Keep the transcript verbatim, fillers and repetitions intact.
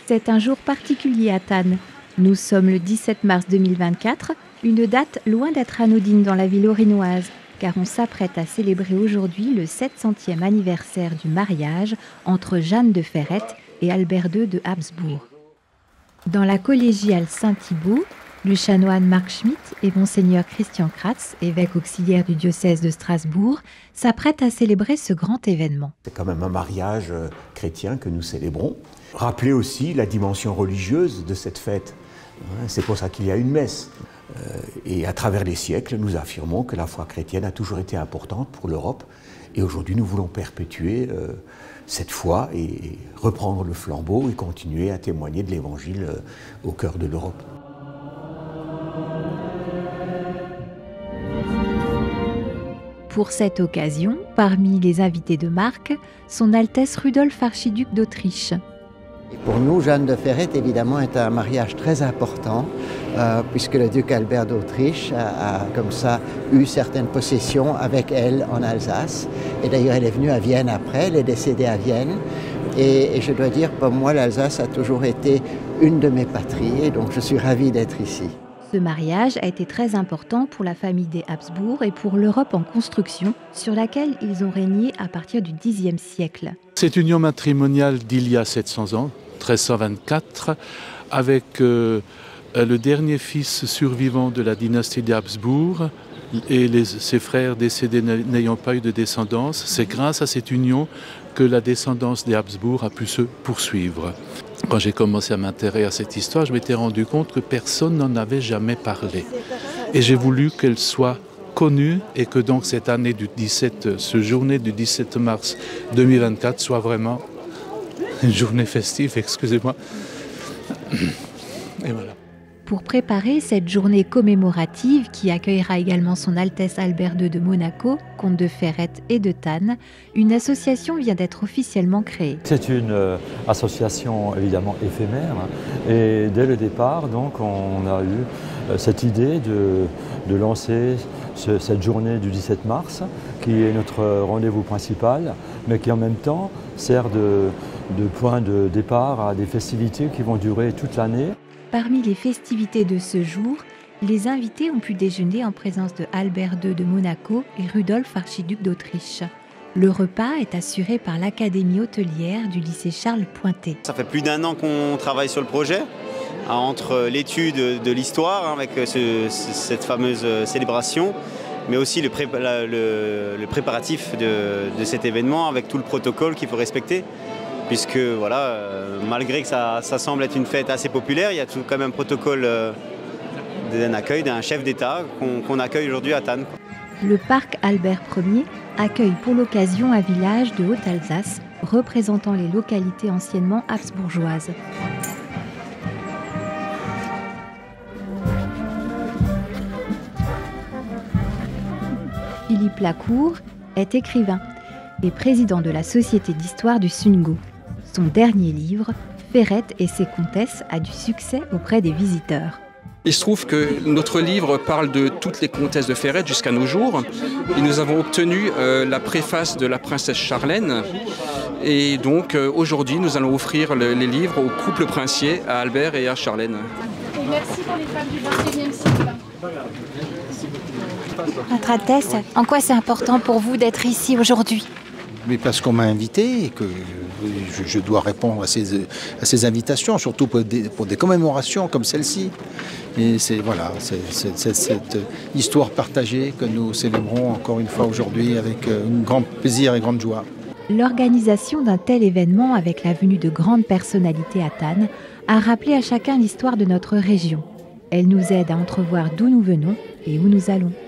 C'est un jour particulier à Thann. Nous sommes le dix-sept mars deux mille vingt-quatre, une date loin d'être anodine dans la ville orinoise, car on s'apprête à célébrer aujourd'hui le sept centième anniversaire du mariage entre Jeanne de Ferrette et Albert deux de Habsbourg. Dans la collégiale Saint-Thibault, le chanoine Marc Schmitt et monseigneur Christian Kratz, évêque auxiliaire du diocèse de Strasbourg, s'apprêtent à célébrer ce grand événement. C'est quand même un mariage chrétien que nous célébrons. Rappelez aussi la dimension religieuse de cette fête. C'est pour ça qu'il y a une messe. Et à travers les siècles, nous affirmons que la foi chrétienne a toujours été importante pour l'Europe. Et aujourd'hui, nous voulons perpétuer cette foi et reprendre le flambeau et continuer à témoigner de l'Évangile au cœur de l'Europe. Pour cette occasion, parmi les invités de marque, son Altesse Rudolf archiduc d'Autriche. Et pour nous, Jeanne de Ferrette, évidemment, est un mariage très important, euh, puisque le duc Albert d'Autriche a, a, comme ça, eu certaines possessions avec elle en Alsace. Et d'ailleurs, elle est venue à Vienne après, elle est décédée à Vienne. Et, et je dois dire, pour moi, l'Alsace a toujours été une de mes patries, et donc je suis ravi d'être ici. Ce mariage a été très important pour la famille des Habsbourg et pour l'Europe en construction, sur laquelle ils ont régné à partir du dixième siècle. Cette union matrimoniale d'il y a sept cents ans, treize cent vingt-quatre, avec euh, le dernier fils survivant de la dynastie des Habsbourg et les, ses frères décédés n'ayant pas eu de descendance. C'est grâce à cette union que la descendance des Habsbourg a pu se poursuivre. Quand j'ai commencé à m'intéresser à cette histoire, je m'étais rendu compte que personne n'en avait jamais parlé. Et j'ai voulu qu'elle soit connue et que donc cette année du dix-sept, ce journée du dix-sept mars deux mille vingt-quatre soit vraiment une journée festive, excusez-moi. Et voilà. Pour préparer cette journée commémorative qui accueillera également son Altesse Albert deux de Monaco, comte de Ferrette et de Thann, une association vient d'être officiellement créée. C'est une euh, association évidemment éphémère et dès le départ donc on a eu euh, cette idée de, de lancer ce, cette journée du dix-sept mars qui est notre rendez-vous principal mais qui en même temps sert de, de point de départ à des festivités qui vont durer toute l'année. Parmi les festivités de ce jour, les invités ont pu déjeuner en présence de Albert deux de Monaco et Rudolf archiduc d'Autriche. Le repas est assuré par l'Académie hôtelière du lycée Charles Pointet. Ça fait plus d'un an qu'on travaille sur le projet, entre l'étude de l'histoire avec ce, cette fameuse célébration, mais aussi le, pré, le, le préparatif de, de cet événement avec tout le protocole qu'il faut respecter. Puisque voilà, euh, malgré que ça, ça semble être une fête assez populaire, il y a tout quand même un protocole euh, d'un accueil d'un chef d'État qu'on qu'on accueille aujourd'hui à Thann. Le parc Albert premier accueille pour l'occasion un village de Haute-Alsace représentant les localités anciennement habsbourgeoises. Philippe Lacour est écrivain et président de la Société d'histoire du Sungo. Son dernier livre, Ferrette et ses comtesses, a du succès auprès des visiteurs. Il se trouve que notre livre parle de toutes les comtesses de Ferrette jusqu'à nos jours. Et nous avons obtenu euh, la préface de la princesse Charlène. Et donc euh, aujourd'hui, nous allons offrir le, les livres au couple princier, à Albert et à Charlène. Et merci pour les femmes du vingt et unième siècle. Votre Altesse, en quoi c'est important pour vous d'être ici aujourd'hui ? Mais parce qu'on m'a invité et que je, je dois répondre à ces, à ces invitations, surtout pour des, pour des commémorations comme celle-ci. Et c'est voilà, c'est, c'est, c'est cette histoire partagée que nous célébrons encore une fois aujourd'hui avec un grand plaisir et grande joie. L'organisation d'un tel événement avec la venue de grandes personnalités à Thann a rappelé à chacun l'histoire de notre région. Elle nous aide à entrevoir d'où nous venons et où nous allons.